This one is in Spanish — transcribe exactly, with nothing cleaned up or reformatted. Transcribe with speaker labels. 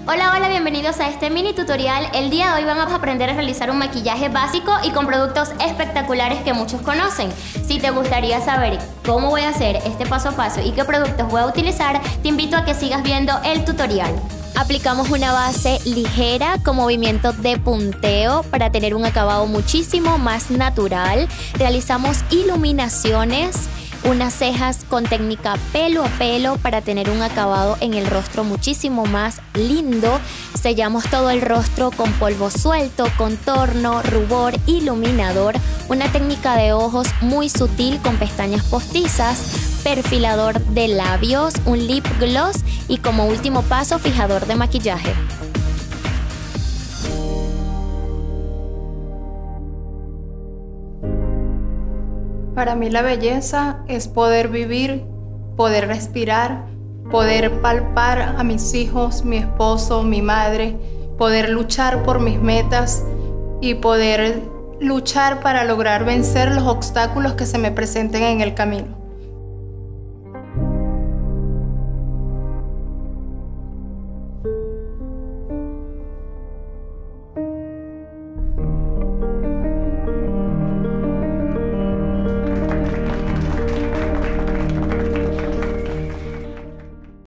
Speaker 1: Hola, hola, bienvenidos a este mini tutorial. El día de hoy vamos a aprender a realizar un maquillaje básico y con productos espectaculares que muchos conocen. Si te gustaría saber cómo voy a hacer este paso a paso y qué productos voy a utilizar, te invito a que sigas viendo el tutorial. Aplicamos una base ligera con movimiento de punteo para tener un acabado muchísimo más natural. Realizamos iluminaciones, unas cejas con técnica pelo a pelo para tener un acabado en el rostro muchísimo más lindo. Sellamos todo el rostro con polvo suelto, contorno, rubor, iluminador, una técnica de ojos muy sutil con pestañas postizas, perfilador de labios, un lip gloss y como último paso fijador de maquillaje.
Speaker 2: Para mí la belleza es poder vivir, poder respirar, poder palpar a mis hijos, mi esposo, mi madre, poder luchar por mis metas y poder luchar para lograr vencer los obstáculos que se me presenten en el camino.